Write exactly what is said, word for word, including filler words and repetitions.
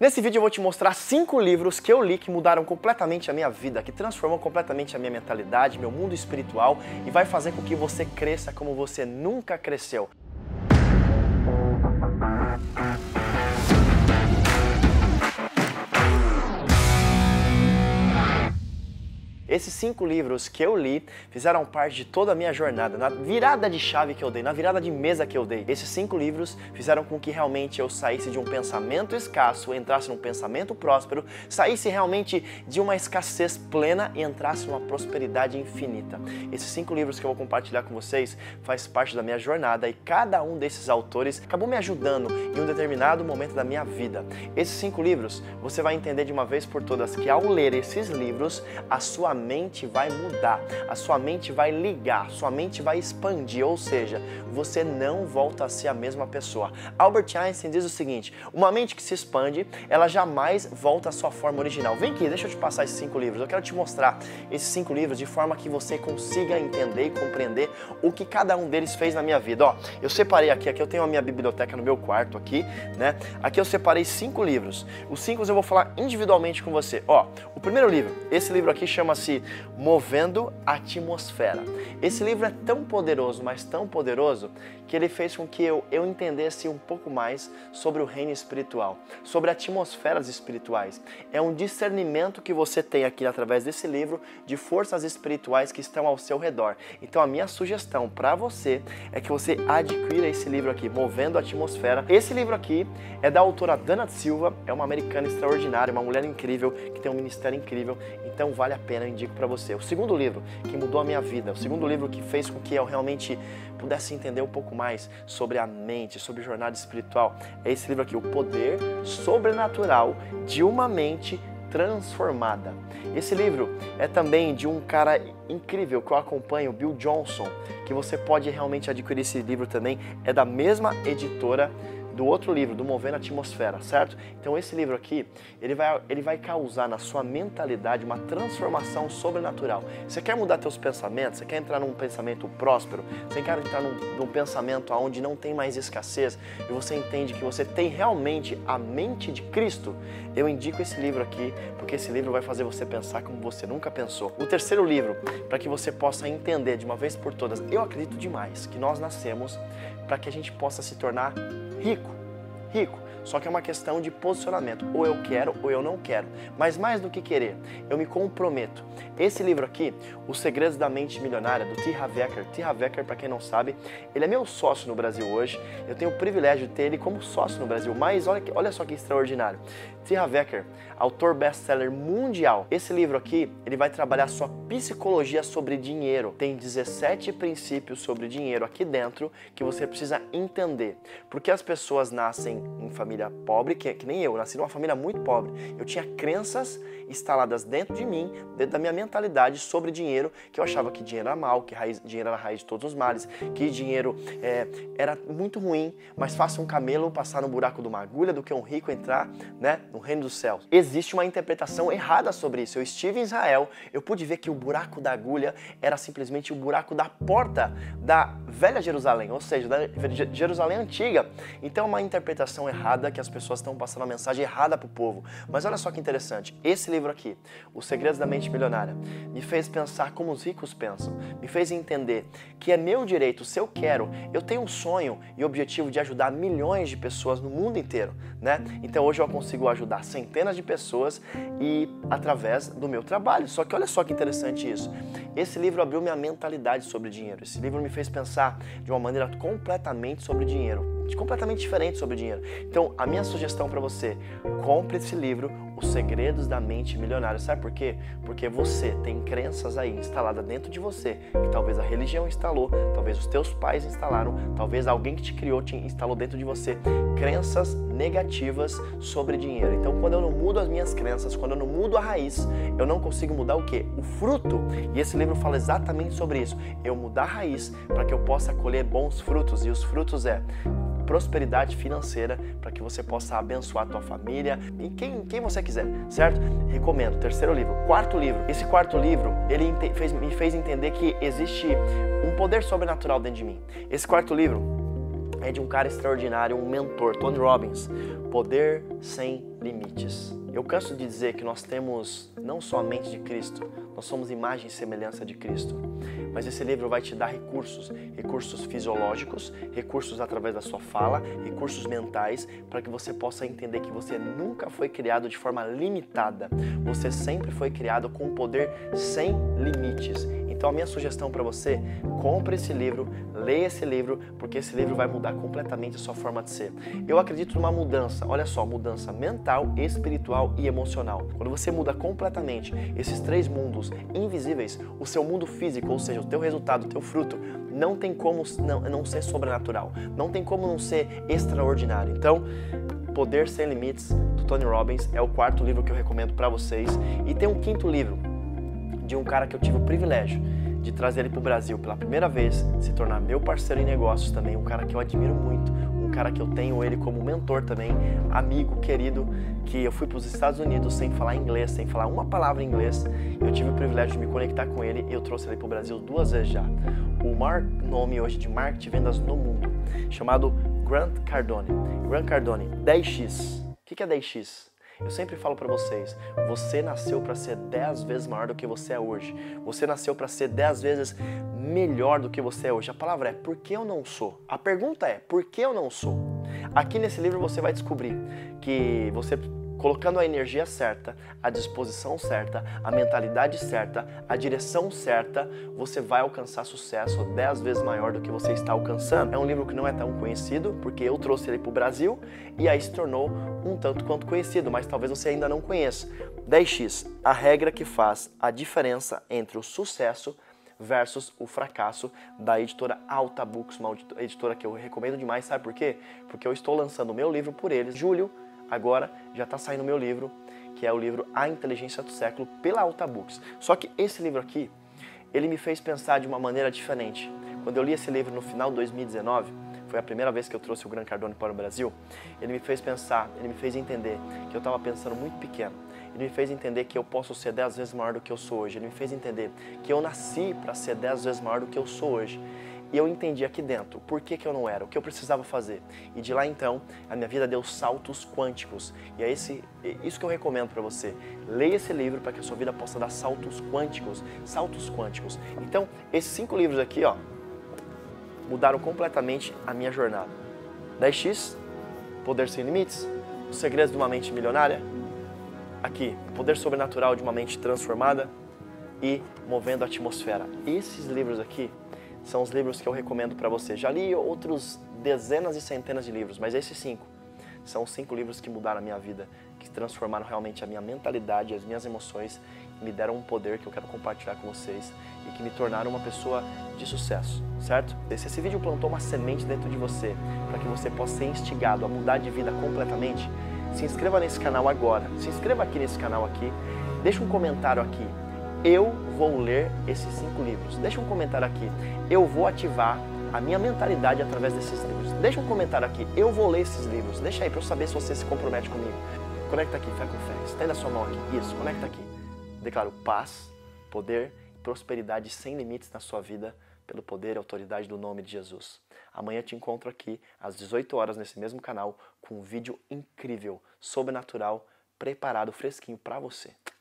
Nesse vídeo eu vou te mostrar cinco livros que eu li que mudaram completamente a minha vida, que transformam completamente a minha mentalidade, meu mundo espiritual e vai fazer com que você cresça como você nunca cresceu. Esses cinco livros que eu li fizeram parte de toda a minha jornada, na virada de chave que eu dei, na virada de mesa que eu dei. Esses cinco livros fizeram com que realmente eu saísse de um pensamento escasso, entrasse num pensamento próspero, saísse realmente de uma escassez plena e entrasse numa prosperidade infinita. Esses cinco livros que eu vou compartilhar com vocês faz parte da minha jornada e cada um desses autores acabou me ajudando em um determinado momento da minha vida. Esses cinco livros, você vai entender de uma vez por todas que ao ler esses livros, a sua mente vai mudar, a sua mente vai ligar, sua mente vai expandir, ou seja, você não volta a ser a mesma pessoa. Albert Einstein diz o seguinte: uma mente que se expande, ela jamais volta à sua forma original. Vem aqui, deixa eu te passar esses cinco livros, eu quero te mostrar esses cinco livros de forma que você consiga entender e compreender o que cada um deles fez na minha vida. Ó, eu separei aqui, aqui eu tenho a minha biblioteca no meu quarto aqui, né? Aqui eu separei cinco livros, os cinco eu vou falar individualmente com você. Ó, o primeiro livro, esse livro aqui chama-se Movendo a Atmosfera. Esse livro é tão poderoso, mas tão poderoso, que ele fez com que eu, eu entendesse um pouco mais sobre o reino espiritual, sobre atmosferas espirituais. É um discernimento que você tem aqui através desse livro de forças espirituais que estão ao seu redor. Então a minha sugestão para você é que você adquira esse livro aqui, Movendo a Atmosfera. Esse livro aqui é da autora Dana Silva, é uma americana extraordinária, uma mulher incrível, que tem um ministério incrível, então vale a pena, eu indico para você. O segundo livro que mudou a minha vida, o segundo livro que fez com que eu realmente pudesse entender um pouco mais sobre a mente, sobre jornada espiritual, é esse livro aqui, O Poder Sobrenatural de uma Mente Transformada. Esse livro é também de um cara incrível que eu acompanho, Bill Johnson, que você pode realmente adquirir esse livro também, é da mesma editora do outro livro, do Movendo a Atmosfera, certo? Então esse livro aqui, ele vai, ele vai causar na sua mentalidade uma transformação sobrenatural. Você quer mudar seus pensamentos? Você quer entrar num pensamento próspero? Você quer entrar num, num pensamento onde não tem mais escassez e você entende que você tem realmente a mente de Cristo? Eu indico esse livro aqui, porque esse livro vai fazer você pensar como você nunca pensou. O terceiro livro, para que você possa entender de uma vez por todas, eu acredito demais que nós nascemos para que a gente possa se tornar rico, rico, só que é uma questão de posicionamento, ou eu quero ou eu não quero, mas mais do que querer, eu me comprometo. Esse livro aqui, Os Segredos da Mente Milionária, do T. Harv Eker, T. Harv Eker, para quem não sabe, ele é meu sócio no Brasil hoje, eu tenho o privilégio de ter ele como sócio no Brasil, mas olha, olha só que extraordinário. T. Harv Eker, autor best-seller mundial, esse livro aqui, ele vai trabalhar sua psicologia sobre dinheiro, tem dezessete princípios sobre dinheiro aqui dentro que você precisa entender, porque as pessoas nascem em família pobre, que, que nem eu, eu nasci numa família muito pobre, eu tinha crenças instaladas dentro de mim, dentro da minha mentalidade sobre dinheiro, que eu achava que dinheiro era mal, que raiz, dinheiro era a raiz de todos os males, que dinheiro é, era muito ruim, mas faça um camelo passar no buraco de uma agulha do que um rico entrar, né, no reino dos céus. Existe uma interpretação errada sobre isso. Eu estive em Israel, eu pude ver que o buraco da agulha era simplesmente o buraco da porta da velha Jerusalém, ou seja, da Jerusalém antiga. Então é uma interpretação errada que as pessoas estão passando uma mensagem errada para o povo. Mas olha só que interessante, esse livro aqui, Os Segredos da Mente Milionária, me fez pensar como os ricos pensam, me fez entender que é meu direito, se eu quero, eu tenho um sonho e objetivo de ajudar milhões de pessoas no mundo inteiro, né? Então hoje eu consigo ajudar centenas de pessoas e através do meu trabalho. Só que olha só que interessante isso. Esse livro abriu minha mentalidade sobre dinheiro. Esse livro me fez pensar de uma maneira completamente sobre dinheiro. Completamente diferente sobre dinheiro. Então, a minha sugestão para você, compre esse livro, Os Segredos da Mente Milionária. Sabe por quê? Porque você tem crenças aí instaladas dentro de você, que talvez a religião instalou, talvez os teus pais instalaram, talvez alguém que te criou te instalou dentro de você, crenças negativas sobre dinheiro. Então, quando eu não mudo as minhas crenças, quando eu não mudo a raiz, eu não consigo mudar o quê? O fruto. E esse livro fala exatamente sobre isso. Eu mudar a raiz para que eu possa colher bons frutos. E os frutos é prosperidade financeira, para que você possa abençoar a tua família e quem, quem você quiser, certo? Recomendo. Terceiro livro. Quarto livro. Esse quarto livro, ele fez, me fez entender que existe um poder sobrenatural dentro de mim. Esse quarto livro é de um cara extraordinário, um mentor, Tony Robbins. Poder Sem limites. Eu canso de dizer que nós temos não só a mente de Cristo, nós somos imagem e semelhança de Cristo. Mas esse livro vai te dar recursos, recursos fisiológicos, recursos através da sua fala, recursos mentais, para que você possa entender que você nunca foi criado de forma limitada. Você sempre foi criado com um poder sem limites. Então a minha sugestão para você, compre esse livro, leia esse livro, porque esse livro vai mudar completamente a sua forma de ser. Eu acredito numa mudança, olha só, mudança mental, espiritual e emocional. Quando você muda completamente esses três mundos invisíveis, o seu mundo físico, ou seja, o teu resultado, o teu fruto, não tem como não, não ser sobrenatural, não tem como não ser extraordinário. Então, Poder Sem Limites, do Tony Robbins, é o quarto livro que eu recomendo para vocês. E tem um quinto livro, de um cara que eu tive o privilégio de trazer ele para o Brasil pela primeira vez, se tornar meu parceiro em negócios também, um cara que eu admiro muito, um cara que eu tenho ele como mentor também, amigo, querido, que eu fui para os Estados Unidos sem falar inglês, sem falar uma palavra em inglês, eu tive o privilégio de me conectar com ele e eu trouxe ele para o Brasil duas vezes já. O maior nome hoje de marketing e vendas no mundo, chamado Grant Cardone. Grant Cardone, dez x. O que é dez x? Eu sempre falo para vocês, você nasceu para ser dez vezes maior do que você é hoje. Você nasceu para ser dez vezes melhor do que você é hoje. A palavra é, por que eu não sou? A pergunta é, por que eu não sou? Aqui nesse livro você vai descobrir que você, colocando a energia certa, a disposição certa, a mentalidade certa, a direção certa, você vai alcançar sucesso dez vezes maior do que você está alcançando. É um livro que não é tão conhecido, porque eu trouxe ele para o Brasil e aí se tornou um tanto quanto conhecido, mas talvez você ainda não conheça. dez x, a regra que faz a diferença entre o sucesso versus o fracasso, da editora Alta Books, uma editora que eu recomendo demais, sabe por quê? Porque eu estou lançando o meu livro por eles, julho. Agora já está saindo o meu livro, que é o livro A Inteligência do Século, pela Alta Books. Só que esse livro aqui, ele me fez pensar de uma maneira diferente. Quando eu li esse livro no final de dois mil e dezenove, foi a primeira vez que eu trouxe o Grant Cardone para o Brasil, ele me fez pensar, ele me fez entender que eu estava pensando muito pequeno. Ele me fez entender que eu posso ser dez vezes maior do que eu sou hoje. Ele me fez entender que eu nasci para ser dez vezes maior do que eu sou hoje. E eu entendi aqui dentro por que que eu não era, o que eu precisava fazer. E de lá então, a minha vida deu saltos quânticos. E é esse, isso que eu recomendo para você. Leia esse livro para que a sua vida possa dar saltos quânticos. Saltos quânticos. Então, esses cinco livros aqui, ó, mudaram completamente a minha jornada. dez x, Poder Sem Limites, Os Segredos de uma Mente Milionária. Aqui, o Poder Sobrenatural de uma Mente Transformada e Movendo a Atmosfera. Esses livros aqui são os livros que eu recomendo para você. Já li outros dezenas e centenas de livros, mas esses cinco são os cinco livros que mudaram a minha vida, que transformaram realmente a minha mentalidade, as minhas emoções, e me deram um poder que eu quero compartilhar com vocês e que me tornaram uma pessoa de sucesso, certo? Se esse vídeo plantou uma semente dentro de você, para que você possa ser instigado a mudar de vida completamente, se inscreva nesse canal agora, se inscreva aqui nesse canal aqui, deixa um comentário aqui. Eu vou ler esses cinco livros. Deixa um comentário aqui. Eu vou ativar a minha mentalidade através desses livros. Deixa um comentário aqui. Eu vou ler esses livros. Deixa aí para eu saber se você se compromete comigo. Conecta aqui, fé com fé. Estenda a sua mão aqui. Isso, conecta aqui. Declaro paz, poder e prosperidade sem limites na sua vida, pelo poder e autoridade do nome de Jesus. Amanhã te encontro aqui às dezoito horas nesse mesmo canal com um vídeo incrível, sobrenatural, preparado, fresquinho para você.